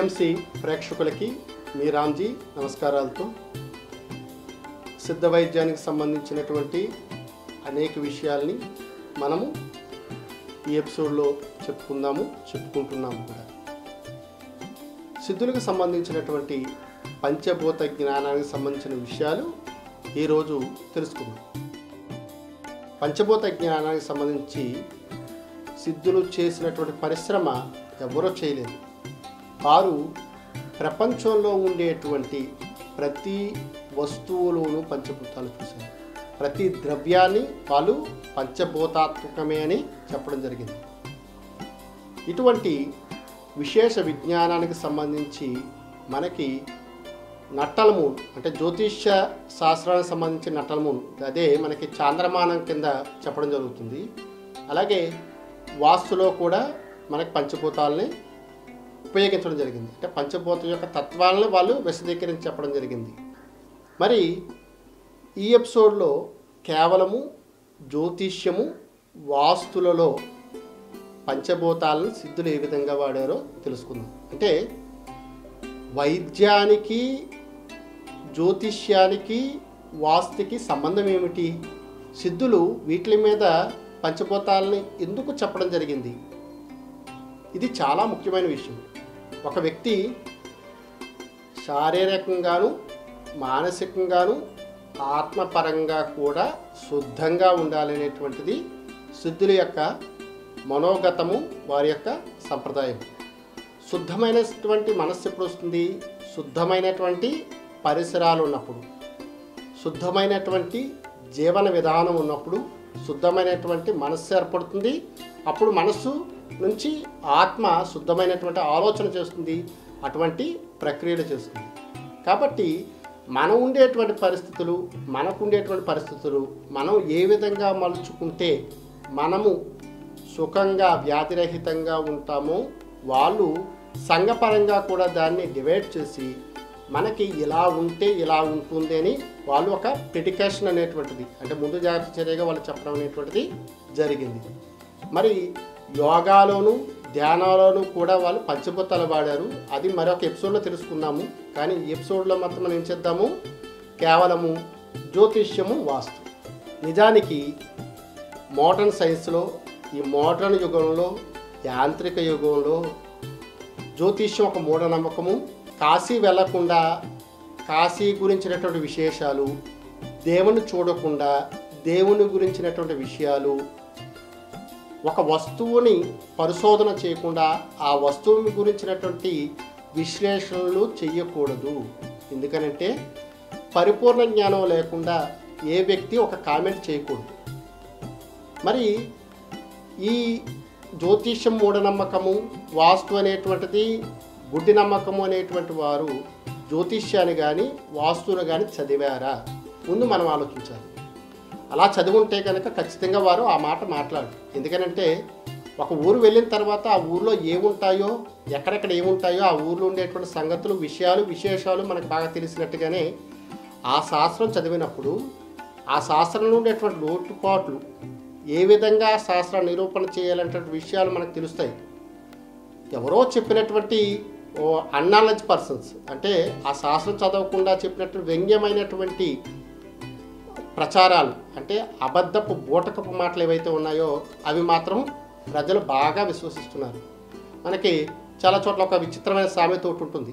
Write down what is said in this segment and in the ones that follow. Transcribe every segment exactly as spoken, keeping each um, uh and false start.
PMC ప్రేక్షకులకి మీ రామ్జీ నమస్కారాలతో సిద్ధ వైద్యానికి సంబంధించినటువంటి అనేక విషయాల్ని మనము ఈ ఎపిసోడ్లో చెప్పుకుందాము చెప్పుకుంటున్నాము కూడా. సిద్ధులకు సంబంధించినటువంటి పంచభూత జ్ఞానానికి సంబంధించిన విషయాలు ఈరోజు తెలుసుకుందాం. పంచభూత జ్ఞానానికి సంబంధించి సిద్ధులు చేసినటువంటి పరిశ్రమ ఎవరో చేయలేదు. వారు ప్రపంచంలో ఉండేటువంటి ప్రతి వస్తువులోనూ పంచభూతాలు చూశారు. ప్రతి ద్రవ్యాన్ని వాళ్ళు పంచభూతాత్మకమే అని చెప్పడం జరిగింది. ఇటువంటి విశేష విజ్ఞానానికి సంబంధించి మనకి నట్టల మూన్ అంటే జ్యోతిష్య శాస్త్రానికి సంబంధించిన నట్టల మూన్ అదే మనకి చాంద్రమానం కింద చెప్పడం జరుగుతుంది. అలాగే వాస్తులో కూడా మనకి పంచభూతాలని ఉపయోగించడం జరిగింది. అంటే పంచభూతం యొక్క తత్వాలను వాళ్ళు విశదీకరించి చెప్పడం జరిగింది. మరి ఈ ఎపిసోడ్లో కేవలము జ్యోతిష్యము వాస్తులలో పంచభూతాలను సిద్ధులు ఏ విధంగా వాడారో తెలుసుకుందాం. అంటే వైద్యానికి జ్యోతిష్యానికి వాస్తుకి సంబంధం ఏమిటి? సిద్ధులు వీటి మీద పంచభూతాలని ఎందుకు చెప్పడం జరిగింది? ఇది చాలా ముఖ్యమైన విషయం. ఒక వ్యక్తి శారీరకంగాను మానసికంగాను ఆత్మపరంగా కూడా శుద్ధంగా ఉండాలనేటువంటిది సిద్ధుల యొక్క మనోగతము, వారి యొక్క సంప్రదాయం. శుద్ధమైనటువంటి మనస్సు ఎప్పుడు వస్తుంది? శుద్ధమైనటువంటి పరిసరాలు ఉన్నప్పుడు, శుద్ధమైనటువంటి జీవన విధానం ఉన్నప్పుడు శుద్ధమైనటువంటి మనస్సు ఏర్పడుతుంది. అప్పుడు మనస్సు నుంచి ఆత్మ శుద్ధమైనటువంటి ఆలోచన చేస్తుంది, అటువంటి ప్రక్రియలు చేస్తుంది. కాబట్టి మనం ఉండేటువంటి పరిస్థితులు మనకు ఉండేటువంటి పరిస్థితులు మనం ఏ విధంగా మలుచుకుంటే మనము సుఖంగా వ్యాధిరహితంగా ఉంటామో వాళ్ళు సంఘపరంగా కూడా దాన్ని డివైడ్ చేసి మనకి ఇలా ఉంటే ఇలా ఉంటుంది అని వాళ్ళు ఒక ప్రిడికేషన్ అనేటువంటిది అంటే ముందు జాగ్రత్త చర్యగా వాళ్ళు చెప్పడం అనేటువంటిది జరిగింది. మరి యోగాలోను ధ్యానాలోను కూడా వాళ్ళు పంచభూతాలు వాడారు. అది మరొక ఎపిసోడ్లో తెలుసుకున్నాము. కానీ ఈ ఎపిసోడ్లో మాత్రం మనం ఏం చేద్దాము, కేవలము జ్యోతిష్యము వాస్తు. నిజానికి మోడర్న్ సైన్స్లో ఈ మోడర్న్ యుగంలో యాంత్రిక యుగంలో జ్యోతిష్యం ఒక మూఢనమ్మకము. కాశీ వెళ్లకుండా కాశీ గురించినటువంటి విశేషాలు, దేవుని చూడకుండా దేవుని గురించినటువంటి విషయాలు, ఒక వస్తువుని పరిశోధన చేయకుండా ఆ వస్తువు గురించినటువంటి విశ్లేషణలు చేయకూడదు. ఎందుకనంటే పరిపూర్ణ జ్ఞానం లేకుండా ఏ వ్యక్తి ఒక కామెంట్ చేయకూడదు. మరి ఈ జ్యోతిష్యం మూఢనమ్మకము, వాస్తు అనేటువంటిది గుడ్డి నమ్మకము అనేటువంటి వారు జ్యోతిష్యాన్ని కానీ వాస్తువును కానీ చదివారా? ముందు మనం ఆలోచించాలి. అలా చదువుంటే కనుక ఖచ్చితంగా వారు ఆ మాట మాట్లాడరు. ఎందుకనంటే ఒక ఊరు వెళ్ళిన తర్వాత ఆ ఊరిలో ఏముంటాయో ఎక్కడెక్కడ ఏముంటాయో ఆ ఊరిలో ఉండేటువంటి సంగతులు విషయాలు విశేషాలు మనకు బాగా తెలిసినట్టుగానే ఆ శాస్త్రం చదివినప్పుడు ఆ శాస్త్రంలో ఉండేటువంటి లోటుపాట్లు ఏ విధంగా శాస్త్ర నిరూపణ చేయాలంటే విషయాలు మనకు తెలుస్తాయి. ఎవరో చెప్పినటువంటి ఓ అన్నాలెడ్జ్ పర్సన్స్ అంటే ఆ శాస్త్రం చదవకుండా చెప్పినట్టు వ్యంగ్యమైనటువంటి ప్రచారాలు అంటే అబద్ధపు బూటకపు మాటలు ఏవైతే ఉన్నాయో అవి మాత్రం ప్రజలు బాగా విశ్వసిస్తున్నారు. మనకి చాలా చోట్ల ఒక విచిత్రమైన సామెత ఒకటి ఉంటుంది.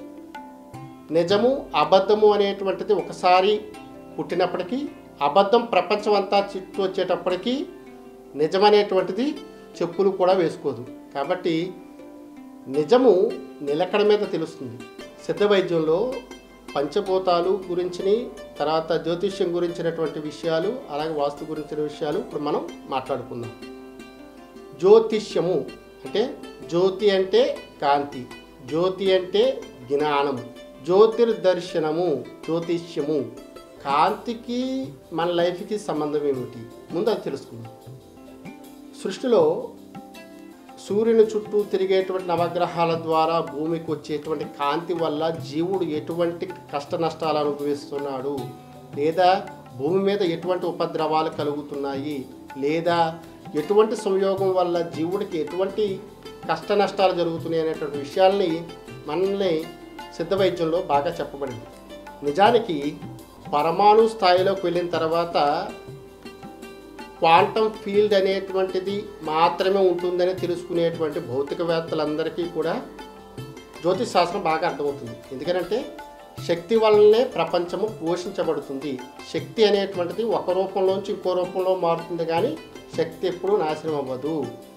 నిజము అబద్ధము అనేటువంటిది ఒకసారి పుట్టినప్పటికీ అబద్ధం ప్రపంచం అంతా చుట్టూ వచ్చేటప్పటికీ నిజమనేటువంటిది చెప్పులు కూడా వేసుకోదు. కాబట్టి నిజము నిలకడ మీద తెలుస్తుంది. సిద్ధ వైద్యంలో పంచభూతాలు గురించి, తర్వాత జ్యోతిష్యం గురించినటువంటి విషయాలు, అలాగే వాస్తు గురించిన విషయాలు ఇప్పుడు మనం మాట్లాడుకుందాం. జ్యోతిష్యము అంటే జ్యోతి అంటే కాంతి, జ్యోతి అంటే జ్ఞానము, జ్యోతిర్దర్శనము జ్యోతిష్యము. కాంతికి మన లైఫ్కి సంబంధం ఏమిటి? ముందు అది తెలుసుకుందాం. సృష్టిలో సూర్యుని చుట్టూ తిరిగేటువంటి నవగ్రహాల ద్వారా భూమికి వచ్చేటువంటి కాంతి వల్ల జీవుడు ఎటువంటి కష్ట నష్టాలు అనుభవిస్తున్నాడు, లేదా భూమి మీద ఎటువంటి ఉపద్రవాలు కలుగుతున్నాయి, లేదా ఎటువంటి సంయోగం వల్ల జీవుడికి ఎటువంటి కష్ట నష్టాలు జరుగుతున్నాయి అనేటువంటి విషయాల్ని మనల్ని సిద్ధ వైద్యంలో బాగా చెప్పబడింది. నిజానికి పరమాణు స్థాయిలోకి వెళ్ళిన తర్వాత క్వాంటమ్ ఫీల్డ్ అనేటువంటిది మాత్రమే ఉంటుందని తెలుసుకునేటువంటి భౌతికవేత్తలందరికీ కూడా జ్యోతిష్ శాస్త్రం బాగా అర్థమవుతుంది. ఎందుకంటే శక్తి వల్లనే ప్రపంచము పోషించబడుతుంది. శక్తి అనేటువంటిది ఒక రూపంలోంచి ఇంకో రూపంలో మారుతుంది, కానీ శక్తి ఎప్పుడూ నాశనం అవ్వదు.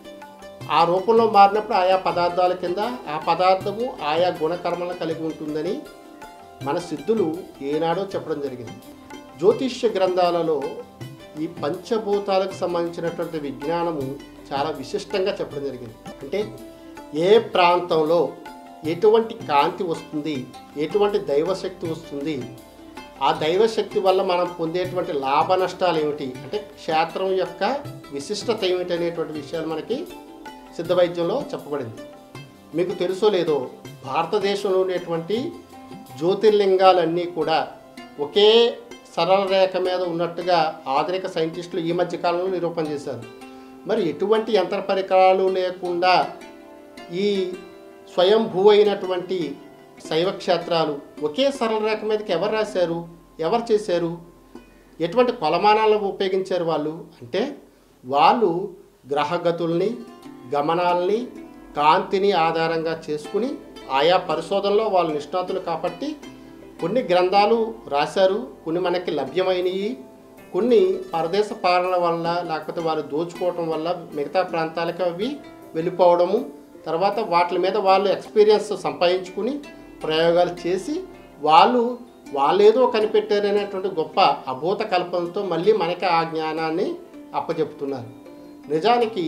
ఆ రూపంలో మారినప్పుడు ఆయా పదార్థాల కింద ఆ పదార్థము ఆయా గుణకర్మలను కలిగి ఉంటుందని మన సిద్ధులు ఏనాడో చెప్పడం జరిగింది. జ్యోతిష్య గ్రంథాలలో ఈ పంచభూతాలకు సంబంధించినటువంటి విజ్ఞానము చాలా విశిష్టంగా చెప్పడం జరిగింది. అంటే ఏ ప్రాంతంలో ఎటువంటి కాంతి వస్తుంది, ఎటువంటి దైవశక్తి వస్తుంది, ఆ దైవశక్తి వల్ల మనం పొందేటువంటి లాభ నష్టాలు ఏమిటి, అంటే క్షేత్రం యొక్క విశిష్టత ఏమిటి అనేటువంటి విషయాలు మనకి సిద్ధ వైద్యంలో చెప్పబడింది. మీకు తెలుసో లేదో, భారతదేశంలో ఉండేటువంటి జ్యోతిర్లింగాలన్నీ కూడా ఒకే సరళ రేఖ మీద ఉన్నట్టుగా ఆధునిక సైంటిస్టులు ఈ మధ్య కాలంలో నిరూపణ చేశారు. మరి ఎటువంటి యంత్ర పరికరాలు లేకుండా ఈ స్వయంభూ అయినటువంటి శైవ క్షేత్రాలు ఒకే సరళ రేఖ మీదకి ఎవరు రాశారు, ఎవరు చేశారు, ఎటువంటి కొలమానాలను ఉపయోగించారు వాళ్ళు అంటే వాళ్ళు గ్రహగతుల్ని, గమనాల్ని, కాంతిని ఆధారంగా చేసుకుని ఆయా పరిశోధనలో వాళ్ళు నిష్ణాతులు కాబట్టి కొన్ని గ్రంథాలు రాశారు, కొన్ని మనకి లభ్యమైనవి, కొన్ని పరదేశ పాలన వల్ల లేకపోతే వారు దోచుకోవటం వల్ల మిగతా ప్రాంతాలకు అవి వెళ్ళిపోవడము, తర్వాత వాటి మీద వాళ్ళు ఎక్స్పీరియన్స్ సంపాదించుకుని ప్రయోగాలు చేసి వాళ్ళు వాళ్ళేదో కనిపెట్టారనేటువంటి గొప్ప అభూత కల్పనతో మళ్ళీ మనకి ఆ జ్ఞానాన్ని అప్పచెప్తున్నారు. నిజానికి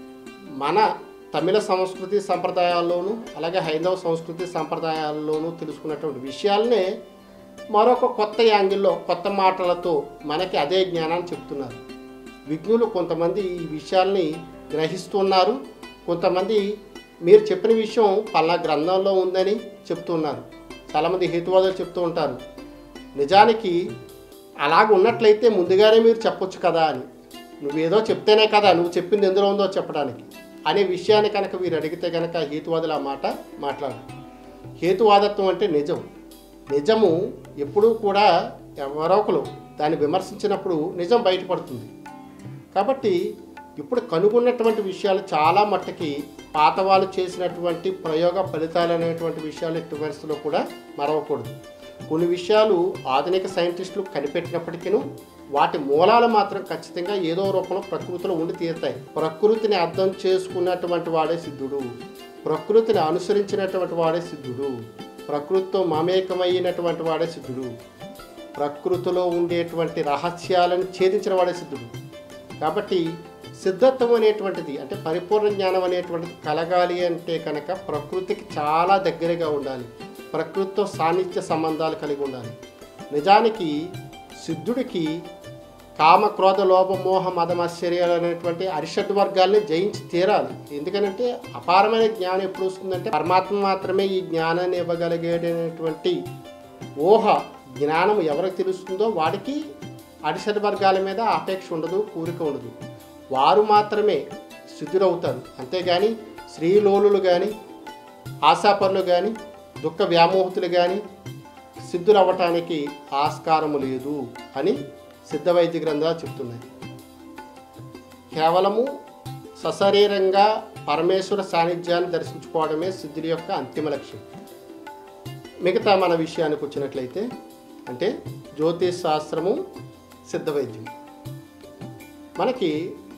మన తమిళ సంస్కృతి సంప్రదాయాల్లోనూ అలాగే హైందవ సంస్కృతి సంప్రదాయాల్లోనూ తెలుసుకున్నటువంటి విషయాలనే మరొక కొత్త యాంగిల్లో కొత్త మాటలతో మనకి అదే జ్ఞానాన్ని చెప్తున్నారు. విజ్ఞులు కొంతమంది ఈ విషయాల్ని గ్రహిస్తున్నారు, కొంతమంది మీరు చెప్పిన విషయం పలా గ్రంథంలో ఉందని చెప్తున్నారు. చాలామంది హేతువాదులు చెప్తూ ఉంటారు, నిజానికి అలాగ ఉన్నట్లయితే ముందుగానే మీరు చెప్పొచ్చు కదా అని, నువ్వేదో చెప్తేనే కదా నువ్వు చెప్పింది ఎందులో ఉందో చెప్పడానికి అనే విషయాన్ని కనుక వీరు అడిగితే కనుక హేతువాదులు ఆ మాట మాట్లాడు. హేతువాదత్వం అంటే నిజం. నిజము ఎప్పుడూ కూడా ఎవరో ఒకరు దాన్ని విమర్శించినప్పుడు నిజం బయటపడుతుంది. కాబట్టి ఇప్పుడు కనుగొన్నటువంటి విషయాలు చాలా మట్టుకి పాత వాళ్ళు చేసినటువంటి ప్రయోగ ఫలితాలు అనేటువంటి విషయాలు ఎట్టి పరిస్థితుల్లో కూడా మరవకూడదు. కొన్ని విషయాలు ఆధునిక సైంటిస్టులు కనిపెట్టినప్పటికీ వాటి మూలాలు మాత్రం ఖచ్చితంగా ఏదో రూపంలో ప్రకృతిలో ఉండి తీరుతాయి. ప్రకృతిని అర్థం చేసుకున్నటువంటి వాడే సిద్ధుడు, ప్రకృతిని అనుసరించినటువంటి వాడే సిద్ధుడు, ప్రకృతితో మమేకమైనటువంటి వాడే సిద్ధుడు, ప్రకృతిలో ఉండేటువంటి రహస్యాలను ఛేదించిన వాడే సిద్ధుడు. కాబట్టి సిద్ధత్వం అనేటువంటిది అంటే పరిపూర్ణ జ్ఞానం అనేటువంటిది కలగాలి అంటే కనుక ప్రకృతికి చాలా దగ్గరగా ఉండాలి, ప్రకృతితో సాన్నిధ్య సంబంధాలు కలిగి ఉండాలి. నిజానికి సిద్ధుడికి కామ, క్రోధ, లోభ, మోహ, మదమాశ్చర్యాలు అనేటువంటి అరిషడ్ వర్గాల్ని జయించి తీరాలి. ఎందుకంటే అపారమైన జ్ఞానం ఎప్పుడు వస్తుందంటే పరమాత్మ మాత్రమే ఈ జ్ఞానాన్ని ఇవ్వగలిగేటటువంటి ఊహ జ్ఞానం ఎవరికి తెలుస్తుందో వాడికి అరిషడ్ వర్గాల మీద అపేక్ష ఉండదు, కోరిక ఉండదు. వారు మాత్రమే సిద్ధులవుతారు. అంతేగాని శ్రీలోలులు కానీ ఆశాపరులు కానీ దుఃఖ వ్యామోహితులు కానీ సిద్ధులు అవ్వటానికి ఆస్కారము లేదు అని సిద్ధ వైద్య గ్రంథాలు చెప్తున్నాయి. కేవలము సశరీరంగా పరమేశ్వర సాన్నిధ్యాన్ని దర్శించుకోవడమే సిద్ధుల యొక్క అంతిమ లక్ష్యం. మిగతా మన విషయానికి వచ్చినట్లయితే అంటే జ్యోతిష్ శాస్త్రము, సిద్ధ వైద్యం. మనకి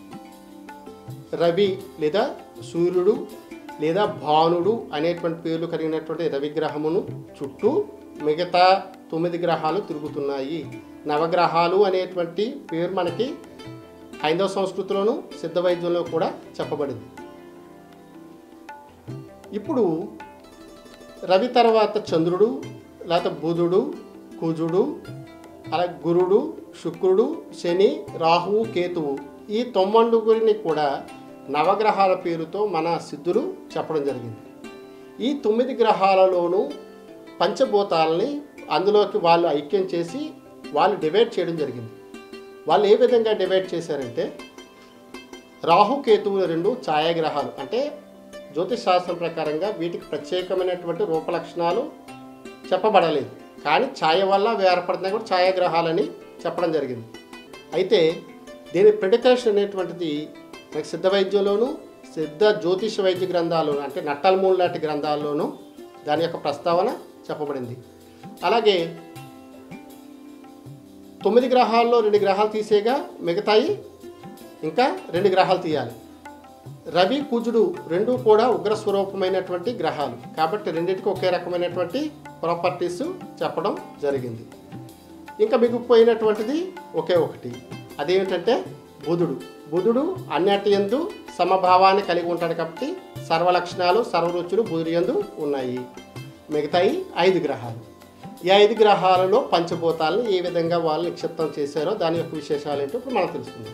రవి లేదా సూర్యుడు లేదా భానుడు అనేటువంటి పేర్లు కలిగినటువంటి రవిగ్రహమును చుట్టూ మిగతా తొమ్మిది గ్రహాలు తిరుగుతున్నాయి. నవగ్రహాలు అనేటువంటి పేరు మనకి హైందవ సంస్కృతిలోను సిద్ధ వైద్యంలో కూడా చెప్పబడింది. ఇప్పుడు రవి తర్వాత చంద్రుడు, లేకపోతే బుధుడు, కుజుడు, అలాగే గురుడు, శుక్రుడు, శని, రాహువు, కేతువు ఈ తొమ్మిదిగురిని కూడా నవగ్రహాల పేరుతో మన సిద్ధులు చెప్పడం జరిగింది. ఈ తొమ్మిది గ్రహాలలోనూ పంచభూతాలని అందులోకి వాళ్ళు ఐక్యం చేసి వాళ్ళు డివైడ్ చేయడం జరిగింది. వాళ్ళు ఏ విధంగా డివైడ్ చేశారంటే రాహుకేతువులు రెండు ఛాయాగ్రహాలు. అంటే జ్యోతిష్ శాస్త్రం ప్రకారంగా వీటికి ప్రత్యేకమైనటువంటి రూపలక్షణాలు చెప్పబడలేదు, కానీ ఛాయ వల్ల ఏర్పడుతున్నాయి కూడా ఛాయాగ్రహాలని చెప్పడం జరిగింది. అయితే దీని ప్రిడికేషన్ అనేటువంటిది మనకి సిద్ధ వైద్యంలోను సిద్ధ జ్యోతిష వైద్య గ్రంథాల్లోనూ అంటే నట్టల్మూల లాంటి గ్రంథాల్లోనూ దాని యొక్క ప్రస్తావన చెప్పబడింది. అలాగే తొమ్మిది గ్రహాల్లో రెండు గ్రహాలు తీసేగా మిగతాయి ఇంకా రెండు గ్రహాలు తీయాలి. రవి కుజుడు రెండు కూడా ఉగ్రస్వరూపమైనటువంటి గ్రహాలు కాబట్టి రెండింటికి ఒకే రకమైనటువంటి ప్రాపర్టీస్ చెప్పడం జరిగింది. ఇంకా మిగిలిపోయినటువంటిది ఒకే ఒకటి, అదేమిటంటే బుధుడు. బుధుడు అన్నిటి యందు సమభావాన్ని కలిగి ఉంటాడు కాబట్టి సర్వలక్షణాలు సర్వరుచులు బుధుడు యందు ఉన్నాయి. మిగతాయి ఐదు గ్రహాలు. ఈ ఐదు గ్రహాలలో పంచభూతాలను ఏ విధంగా వాళ్ళు నిక్షిప్తం చేశారో దాని యొక్క విశేషాలు ఏంటో ఇప్పుడు మనం తెలుసుకుందాం.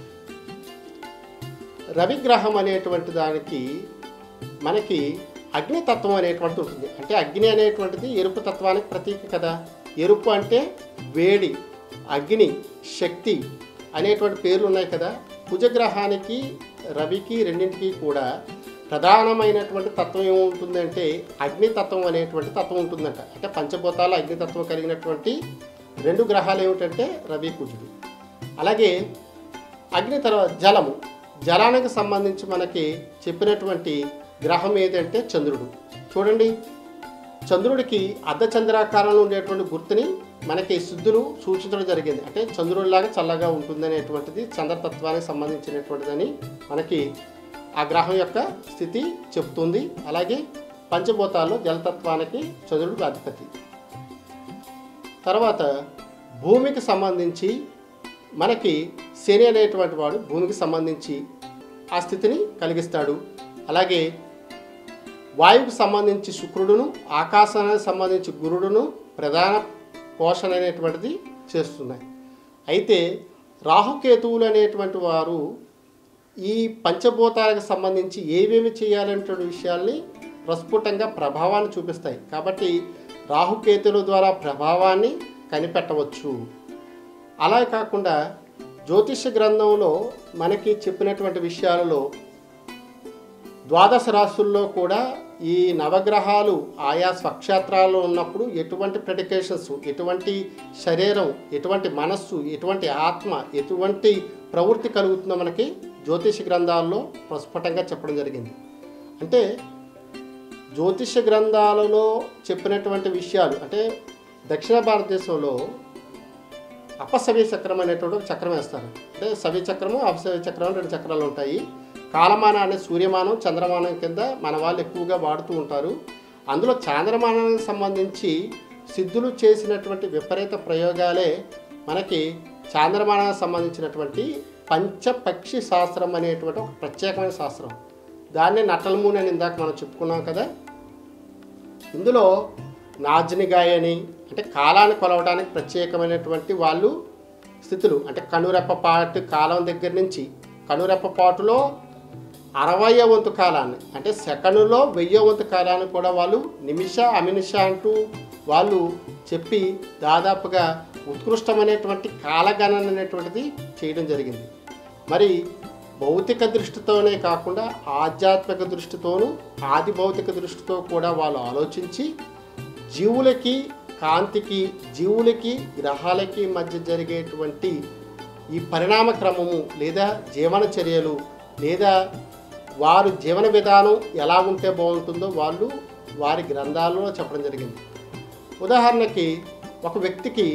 రవిగ్రహం అనేటువంటి దానికి మనకి అగ్నితత్వం అనేటువంటిది ఉంటుంది. అంటే అగ్ని అనేటువంటిది ఎరుపు తత్వానికి ప్రతీక కదా. ఎరుపు అంటే వేడి, అగ్ని, శక్తి అనేటువంటి పేర్లు ఉన్నాయి కదా. కుజగ్రహానికి రవికి రెండింటికి కూడా ప్రధానమైనటువంటి తత్వం ఏముంటుందంటే అగ్నితత్వం అనేటువంటి తత్వం ఉంటుందంట. అంటే పంచభూతాల అగ్నితత్వం కలిగినటువంటి రెండు గ్రహాలు ఏమిటంటే రవి కుజుడు. అలాగే అగ్ని తర్వాత జలము, జలానికి సంబంధించి మనకి చెప్పినటువంటి గ్రహం ఏదంటే చంద్రుడు. చూడండి, చంద్రుడికి అర్ధచంద్రాకారంలో ఉండేటువంటి గుర్తుని మనకి సిద్ధులు సూచించడం జరిగింది. అంటే చంద్రుడిలాగా చల్లగా ఉంటుందనేటువంటిది చంద్రతత్వానికి సంబంధించినటువంటిదని మనకి ఆ గ్రహం యొక్క స్థితి చెప్తుంది. అలాగే పంచభూతాల్లో జలతత్వానికి చంద్రుడు అధిపతి. తర్వాత భూమికి సంబంధించి మనకి శని అనేటువంటి వాడు భూమికి సంబంధించి ఆ స్థితిని కలిగిస్తాడు. అలాగే వాయువుకు సంబంధించి శుక్రుడును, ఆకాశానికి సంబంధించి గురుడును ప్రధాన పోషణ అనేటువంటిది చేస్తున్నాయి. అయితే రాహుకేతువులు అనేటువంటి వారు ఈ పంచభూతాలకు సంబంధించి ఏమేమి చేయాలనే విషయాల్ని ప్రస్ఫుటంగా ప్రభావాన్ని చూపిస్తాయి. కాబట్టి రాహుకేతువుల ద్వారా ప్రభావాన్ని కనిపెట్టవచ్చు. అలా కాకుండా జ్యోతిష గ్రంథంలో మనకి చెప్పినటువంటి విషయాలలో ద్వాదశ రాశుల్లో కూడా ఈ నవగ్రహాలు ఆయా స్వక్షేత్రాల్లో ఉన్నప్పుడు ఎటువంటి ప్రెడికేషన్స్, ఎటువంటి శరీరం, ఎటువంటి మనస్సు, ఎటువంటి ఆత్మ, ఎటువంటి ప్రవృత్తి కలుగుతుందో మనకి జ్యోతిష గ్రంథాల్లో ప్రస్ఫుటంగా చెప్పడం జరిగింది. అంటే జ్యోతిష గ్రంథాలలో చెప్పినటువంటి విషయాలు అంటే దక్షిణ భారతదేశంలో అపసవ్య చక్రం అనేటువంటి ఒక చక్రం వేస్తారు. అంటే సవ్య చక్రము అపసవ్య చక్రం రెండు చక్రాలు ఉంటాయి. కాలమానం అనే సూర్యమానం చంద్రమానం కింద మన వాళ్ళు ఎక్కువగా వాడుతూ ఉంటారు. అందులో చాంద్రమానానికి సంబంధించి సిద్ధులు చేసినటువంటి విపరీత ప్రయోగాలే మనకి చాంద్రమానానికి సంబంధించినటువంటి పంచపక్షి శాస్త్రం అనేటువంటి ఒక ప్రత్యేకమైన శాస్త్రం. దాన్నే నట్టల్మూన్ అని ఇందాక మనం చెప్పుకున్నాం కదా. ఇందులో నాజ్నిగాయని అంటే కాలాన్ని కొలవడానికి ప్రత్యేకమైనటువంటి వాళ్ళు స్థితులు అంటే కనురెప్పపాటు కాలం దగ్గర నుంచి కనురెప్పపాటులో అరవయో వంతు కాలాన్ని అంటే సెకండ్లో వెయ్యో వంతు కాలాన్ని కూడా వాళ్ళు నిమిష అమినిష అంటూ వాళ్ళు చెప్పి దాదాపుగా ఉత్కృష్టమైనటువంటి కాలగణన అనేటువంటిది చేయడం జరిగింది. మరి భౌతిక దృష్టితోనే కాకుండా ఆధ్యాత్మిక దృష్టితోనూ ఆది భౌతిక దృష్టితో కూడా వాళ్ళు ఆలోచించి జీవులకి కాంతికి జీవులకి గ్రహాలకి మధ్య జరిగేటువంటి ఈ పరిణామ క్రమము లేదా జీవన చర్యలు లేదా వారు జీవన విధానం ఎలా ఉంటే బాగుంటుందో వాళ్ళు వారి గ్రంథాలలో చెప్పడం జరిగింది. ఉదాహరణకి ఒక వ్యక్తికి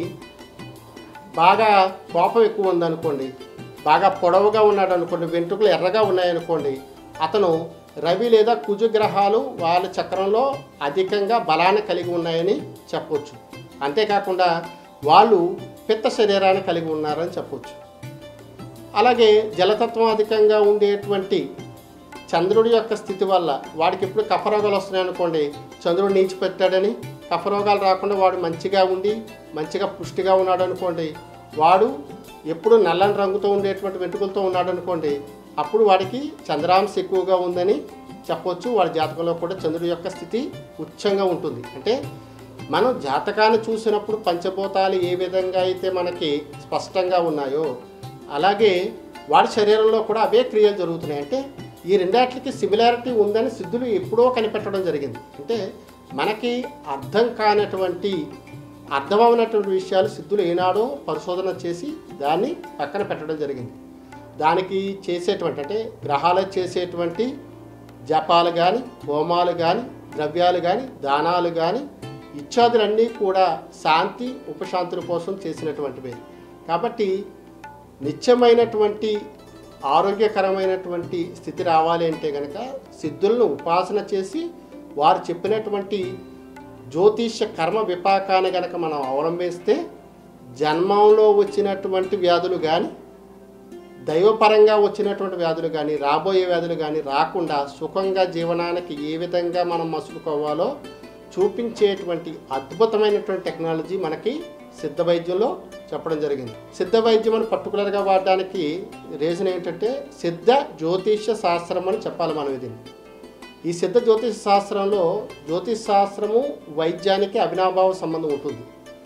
బాగా కోపం ఎక్కువ ఉందనుకోండి, బాగా పొడవుగా ఉన్నాడు అనుకోండి, వెంట్రుకలు ఎర్రగా ఉన్నాయనుకోండి, అతను రవి లేదా కుజ గ్రహాలు వాళ్ళ చక్రంలో అధికంగా బలాన్ని కలిగి ఉన్నాయని చెప్పవచ్చు. అంతేకాకుండా వాళ్ళు పిత్త శరీరాన్ని కలిగి ఉన్నారని చెప్పవచ్చు. అలాగే జలతత్వం అధికంగా ఉండేటువంటి చంద్రుడి యొక్క స్థితి వల్ల వాడికి ఎప్పుడు కఫరోగాలు వస్తున్నాయి అనుకోండి, చంద్రుడు నీచి పెట్టాడని కఫరోగాలు రాకుండా వాడు మంచిగా ఉండి మంచిగా పుష్టిగా ఉన్నాడు అనుకోండి, వాడు ఎప్పుడు నల్లని రంగుతో ఉండేటువంటి వెంట్రుకలతో ఉన్నాడు అనుకోండి, అప్పుడు వాడికి చంద్రాంశ ఎక్కువగా ఉందని చెప్పవచ్చు. వాడి జాతకంలో కూడా చంద్రుడి యొక్క స్థితి ఉచ్చంగా ఉంటుంది. అంటే మనం జాతకాన్ని చూసినప్పుడు పంచభూతాలు ఏ విధంగా అయితే మనకి స్పష్టంగా ఉన్నాయో అలాగే వాడి శరీరంలో కూడా అవే క్రియలు జరుగుతున్నాయి. అంటే ఈ రెండాటికి సిమిలారిటీ ఉందని సిద్ధులు ఎప్పుడో కనిపెట్టడం జరిగింది. అంటే మనకి అర్థం కానటువంటి అర్థమవునటువంటి విషయాలు సిద్ధులు ఏనాడో పరిశోధన చేసి దాన్ని పక్కన పెట్టడం జరిగింది. దానికి చేసేటువంటి అంటే గ్రహాలు చేసేటువంటి జపాలు కానీ, హోమాలు కానీ, ద్రవ్యాలు కానీ, దానాలు కానీ ఇత్యాదులన్నీ కూడా శాంతి ఉపశాంతుల కోసం చేసినటువంటివే. కాబట్టి నిత్యమైనటువంటి ఆరోగ్యకరమైనటువంటి స్థితి రావాలి అంటే కనుక సిద్ధులను ఉపాసన చేసి వారు చెప్పినటువంటి జ్యోతిష్య కర్మ విపాకాన్ని కనుక మనం అవలంబిస్తే జన్మంలో వచ్చినటువంటి వ్యాధులు కానీ, దైవపరంగా వచ్చినటువంటి వ్యాధులు కానీ, రాబోయే వ్యాధులు కానీ రాకుండా సుఖంగా జీవనానికి ఏ విధంగా మనం మసులుకోవాలో చూపించేటువంటి అద్భుతమైనటువంటి టెక్నాలజీ మనకి సిద్ధ వైద్యంలో చెప్పడం జరిగింది. సిద్ధ వైద్యం అని పర్టికులర్గా వాడడానికి రీజన్ ఏంటంటే సిద్ధ జ్యోతిష్య శాస్త్రం అని చెప్పాలి మనం. ఇది ఈ సిద్ధ జ్యోతిష శాస్త్రంలో జ్యోతిష్ శాస్త్రము వైద్యానికి అవినాభావ సంబంధం ఉంటుంది.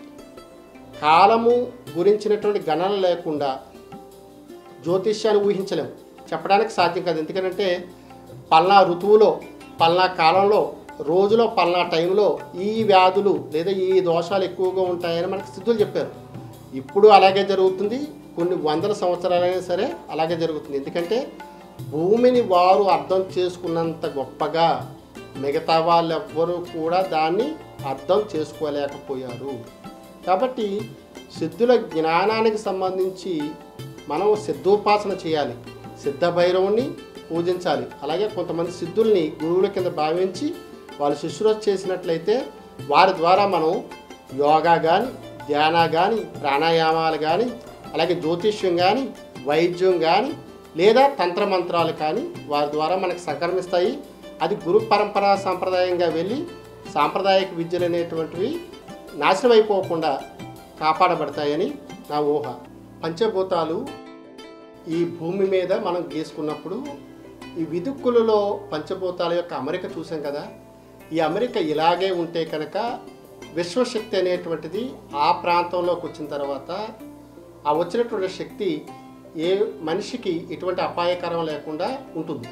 కాలము గురించినటువంటి గణన లేకుండా జ్యోతిష్యాన్ని ఊహించలేము, చెప్పడానికి సాధ్యం కాదు. ఎందుకంటే పల్నా ఋతువులో, పల్నా కాలంలో, రోజులో, పల్నా టైంలో ఈ వ్యాధులు లేదా ఈ దోషాలు ఎక్కువగా ఉంటాయని మనకు సిద్ధులు చెప్పారు. ఇప్పుడు అలాగే జరుగుతుంది, కొన్ని వందల సంవత్సరాలైనా సరే అలాగే జరుగుతుంది. ఎందుకంటే భూమిని వారు అర్థం చేసుకున్నంత గొప్పగా మిగతా వాళ్ళెవ్వరూ కూడా దాన్ని అర్థం చేసుకోలేకపోయారు. కాబట్టి సిద్ధుల జ్ఞానానికి సంబంధించి మనం సిద్ధోపాసన చేయాలి, సిద్ధ భైరవుని పూజించాలి. అలాగే కొంతమంది సిద్ధుల్ని గురువుల కింద భావించి వాళ్ళు శుశ్రూష చేసినట్లయితే వారి ద్వారా మనం యోగా కానీ, ధ్యాన కానీ, ప్రాణాయామాలు కానీ, అలాగే జ్యోతిష్యం కానీ, వైద్యం కానీ లేదా తంత్రమంత్రాలు కానీ వారి ద్వారా మనకు సంక్రమిస్తాయి. అది గురు పరంపరా సాంప్రదాయంగా వెళ్ళి సాంప్రదాయక విద్యలు అనేటువంటివి నాశనం అయిపోకుండా కాపాడబడతాయని నా ఊహ. పంచభూతాలు ఈ భూమి మీద మనం గీసుకున్నప్పుడు ఈ విదుక్కులలో పంచభూతాల యొక్క అమరిక చూసాం కదా. ఈ అమరిక ఇలాగే ఉంటే కనుక విశ్వశక్తి అనేటువంటిది ఆ ప్రాంతంలోకి వచ్చిన తర్వాత ఆ వచ్చినటువంటి శక్తి ఏ మనిషికి ఎటువంటి అపాయకరం లేకుండా ఉంటుంది.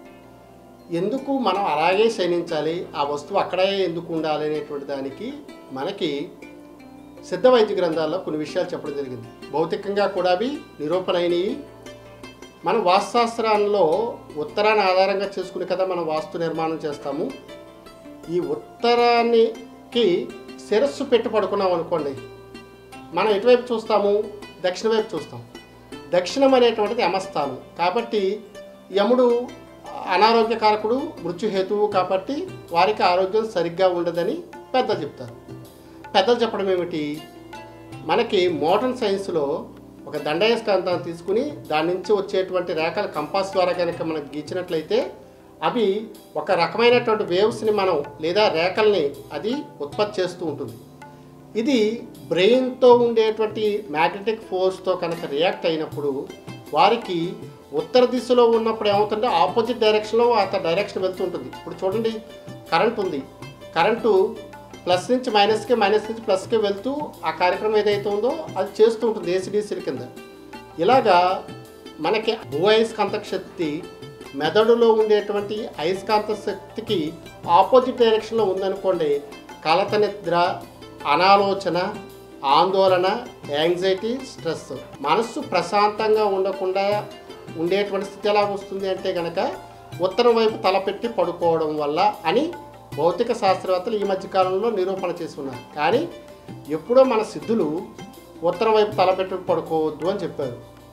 ఎందుకు మనం అలాగే శయనించాలి, ఆ వస్తువు అక్కడే ఎందుకు ఉండాలి అనేటువంటి దానికి మనకి సిద్ధ వైద్య గ్రంథాల్లో కొన్ని విషయాలు చెప్పడం జరిగింది. భౌతికంగా కూడా అవి నిరూపణ అయినవి. మనం వాస్తుశాస్త్రాల్లో ఉత్తరాన్ని ఆధారంగా చేసుకుని కదా మనం వాస్తు నిర్మాణం చేస్తాము. ఈ ఉత్తరానికి శిరస్సు పెట్టి పడుకున్నాం అనుకోండి, మనం ఎటువైపు చూస్తాము? దక్షిణ వైపు చూస్తాం. దక్షిణం అనేటువంటిది యమస్థానం. కాబట్టి యముడు అనారోగ్యకారకుడు, మృత్యుహేతువు. కాబట్టి వారికి ఆరోగ్యం సరిగ్గా ఉండదని పెద్దలు చెప్తారు. పెద్దలు చెప్పడం ఏమిటి? మనకి మోడర్న్ సైన్స్లో ఒక దండయస్కాంతాన్ని తీసుకుని దాని నుంచి వచ్చేటువంటి రేఖలు కంపాస్ ద్వారా కనుక మనకు గీచినట్లయితే అవి ఒక రకమైనటువంటి వేవ్స్ని మనం లేదా రేఖల్ని అది ఉత్పత్తి చేస్తూ ఉంటుంది. ఇది బ్రెయిన్తో ఉండేటువంటి మ్యాగ్నెటిక్ ఫోర్స్తో కనుక రియాక్ట్ అయినప్పుడు వారికి ఉత్తర దిశలో ఉన్నప్పుడు ఏమవుతుంటే ఆపోజిట్ డైరెక్షన్లో ఆ డైరెక్షన్ వెళ్తూ ఉంటుంది. ఇప్పుడు చూడండి, కరెంట్ ఉంది, కరెంటు ప్లస్ నుంచి మైనస్కి, మైనస్ నుంచి ప్లస్కి వెళ్తూ ఆ కార్యక్రమం ఏదైతే ఉందో అది చేస్తూ ఉంటుంది ఏసీడీసీల కింద. ఇలాగా మనకి భూ అయస్కాంత శక్తి మెదడులో ఉండేటువంటి అయస్కాంత శక్తికి ఆపోజిట్ డైరెక్షన్లో ఉందనుకోండి, కలత నిద్ర, అనాలోచన, ఆందోళన, యాంగ్జైటీ, స్ట్రెస్, మనస్సు ప్రశాంతంగా ఉండకుండా ఉండేటువంటి స్థితి ఎలా వస్తుంది అంటే కనుక ఉత్తరం వైపు తలపెట్టి పడుకోవడం వల్ల అని భౌతిక శాస్త్రవేత్తలు ఈ మధ్యకాలంలో నిరూపణ చేసి ఉన్నారు. కానీ ఎప్పుడో మన సిద్ధులు ఉత్తరం వైపు తలపెట్టి పడుకోవద్దు అని చెప్పారు.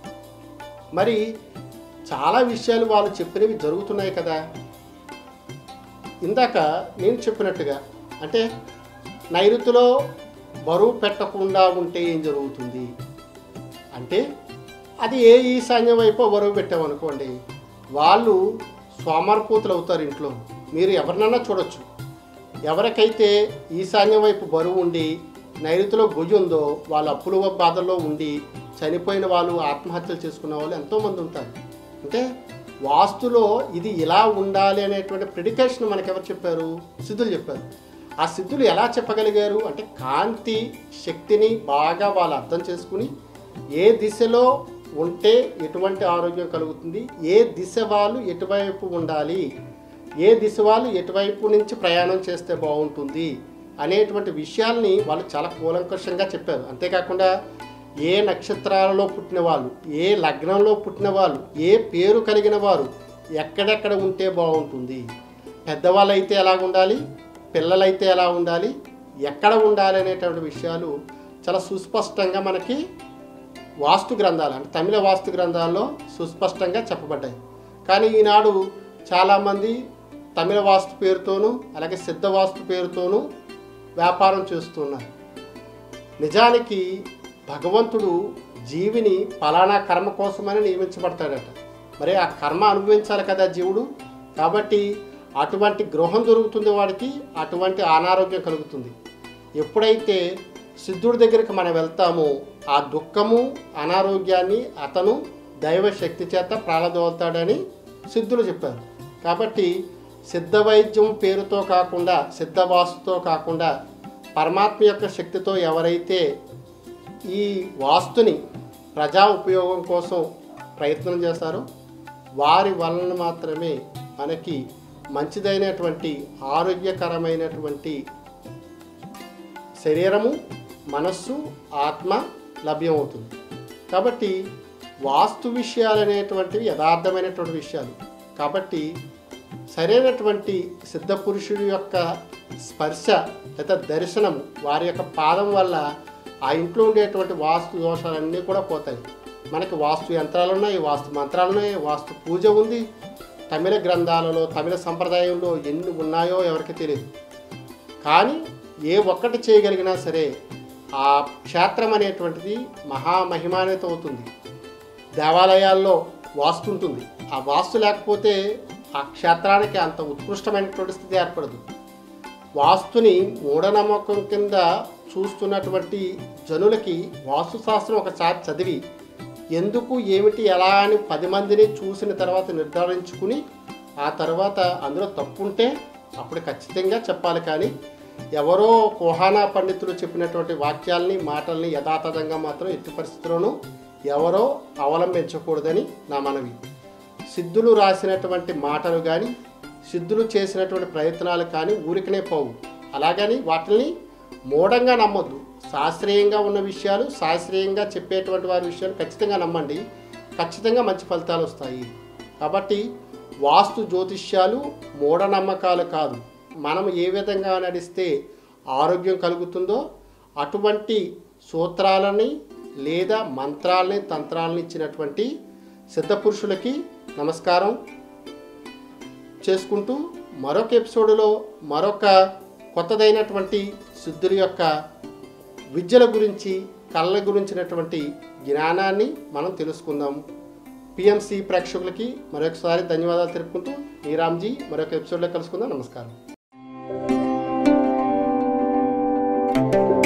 మరి చాలా విషయాలు వాళ్ళు చెప్పినవి జరుగుతున్నాయి కదా. ఇందాక నేను చెప్పినట్టుగా అంటే నైరుతిలో బరువు పెట్టకుండా ఉంటే ఏం జరుగుతుంది అంటే అది ఏ ఈశాన్యం వైపు బరువు పెట్టామనుకోండి వాళ్ళు సోమరపోతులు అవుతారు ఇంట్లో. మీరు ఎవరినైనా చూడొచ్చు, ఎవరికైతే ఈశాన్యం వైపు బరువు ఉండి నైరుతిలో గొయ్యి ఉందో వాళ్ళు అప్పుల బాధల్లో ఉండి చనిపోయిన వాళ్ళు, ఆత్మహత్యలు చేసుకున్న వాళ్ళు ఎంతోమంది ఉంటారు. అంటే వాస్తులో ఇది ఇలా ఉండాలి అనేటువంటి ప్రిడికేషన్ మనకు ఎవరు చెప్పారు? సిద్ధులు చెప్పారు. ఆ సిద్ధులు ఎలా చెప్పగలిగారు అంటే కాంతి శక్తిని బాగా వాళ్ళు అర్థం చేసుకుని ఏ దిశలో ఉంటే ఎటువంటి ఆరోగ్యం కలుగుతుంది, ఏ దిశ వాళ్ళు ఎటువైపు ఉండాలి, ఏ దిశ వాళ్ళు ఎటువైపు నుంచి ప్రయాణం చేస్తే బాగుంటుంది అనేటువంటి విషయాల్ని వాళ్ళు చాలా కూలంకషంగా చెప్పారు. అంతేకాకుండా ఏ నక్షత్రాలలో పుట్టిన వాళ్ళు, ఏ లగ్నంలో పుట్టిన వాళ్ళు, ఏ పేరు కలిగిన వారు ఎక్కడెక్కడ ఉంటే బాగుంటుంది, పెద్దవాళ్ళు అయితే ఎలా ఉండాలి, పిల్లలైతే ఎలా ఉండాలి, ఎక్కడ ఉండాలి అనేటువంటి విషయాలు చాలా సుస్పష్టంగా మనకి వాస్తు గ్రంథాలు అంటే తమిళ వాస్తు గ్రంథాల్లో సుస్పష్టంగా చెప్పబడ్డాయి. కానీ ఈనాడు చాలామంది తమిళ వాస్తు పేరుతోనూ అలాగే సిద్ధ వాస్తు పేరుతోనూ వ్యాపారం చేస్తున్నారు. నిజానికి భగవంతుడు జీవిని ఫలానా కర్మ కోసమని నియమించబడతాడట. మరి ఆ కర్మ అనుభవించాలి కదా జీవుడు. కాబట్టి అటువంటి గృహం దొరుకుతుంది వాడికి, అటువంటి అనారోగ్యం కలుగుతుంది. ఎప్పుడైతే సిద్ధుడి దగ్గరికి మనం వెళ్తామో ఆ దుఃఖము అనారోగ్యాన్ని అతను దైవశక్తి చేత ప్రాళదోలుతాడని సిద్ధులు చెప్పారు. కాబట్టి సిద్ధ వైద్యం పేరుతో కాకుండా, సిద్ధవాస్తుతో కాకుండా పరమాత్మ యొక్క శక్తితో ఎవరైతే ఈ వాస్తుని ప్రజా ఉపయోగం కోసం ప్రయత్నం చేస్తారో వారి వలన మాత్రమే మనకి మంచిదైనటువంటి ఆరోగ్యకరమైనటువంటి శరీరము, మనస్సు, ఆత్మ లభ్యమవుతుంది. కాబట్టి వాస్తు విషయాలు అనేటువంటివి యథార్థమైనటువంటి విషయాలు. కాబట్టి సరైనటువంటి సిద్ధ పురుషుడి యొక్క స్పర్శ లేదా దర్శనము, వారి యొక్క పాదం వల్ల ఆ ఇంట్లో ఉండేటువంటి వాస్తు దోషాలన్నీ కూడా పోతాయి. మనకి వాస్తు యంత్రాలు ఉన్నాయి, వాస్తు మంత్రాలు ఉన్నాయి, వాస్తు పూజ ఉంది. తమిళ గ్రంథాలలో తమిళ సంప్రదాయంలో ఎన్ని ఉన్నాయో ఎవరికి తెలియదు. కానీ ఏ ఒక్కటి చేయగలిగినా సరే ఆ క్షేత్రం అనేటువంటిది మహామహిమాన్విత అవుతుంది. దేవాలయాల్లో వాస్తు ఉంటుంది. ఆ వాస్తు లేకపోతే ఆ క్షేత్రానికి అంత ఉత్కృష్టమైనటువంటి స్థితి ఏర్పడదు. వాస్తుని మూఢనమ్మకం కింద చూస్తున్నటువంటి జనులకి వాస్తుశాస్త్రం ఒకసారి చదివి ఎందుకు ఏమిటి ఎలా అని పది మందిని చూసిన తర్వాత నిర్ధారించుకుని ఆ తర్వాత అందులో తప్పు ఉంటే అప్పుడు ఖచ్చితంగా చెప్పాలి. కానీ ఎవరో కోహానా పండితులు చెప్పినటువంటి వాక్యాల్ని మాటల్ని యథాతథంగా మాత్రం ఎట్టి పరిస్థితుల్లోనూ ఎవరో అవలంబించకూడదని నా మనవి. సిద్ధులు రాసినటువంటి మాటలు కానీ సిద్ధులు చేసినటువంటి ప్రయత్నాలు కానీ ఊరికనే పోవు. అలాగని వాటిని మూఢంగా నమ్మొద్దు. శాస్త్రీయంగా ఉన్న విషయాలు, శాస్త్రీయంగా చెప్పేటువంటి వారి విషయాలు ఖచ్చితంగా నమ్మండి. ఖచ్చితంగా మంచి ఫలితాలు వస్తాయి. కాబట్టి వాస్తు జ్యోతిష్యాలు మూఢనమ్మకాలు కాదు. మనం ఏ విధంగా నడిస్తే ఆరోగ్యం కలుగుతుందో అటువంటి సూత్రాలని లేదా మంత్రాలని, తంత్రాలని ఇచ్చినటువంటి సిద్ధపురుషులకి నమస్కారం చేసుకుంటూ మరొక ఎపిసోడ్లో మరొక కొత్తదైనటువంటి సిద్ధుల యొక్క విద్యల గురించి, కళ్ళ గురించినటువంటి జ్ఞానాన్ని మనం తెలుసుకుందాం. పిఎంసి ప్రేక్షకులకి మరొకసారి ధన్యవాదాలు తెలుపుకుంటూ మీ రామ్జీ మరొక ఎపిసోడ్లో కలుసుకుందాం. నమస్కారం.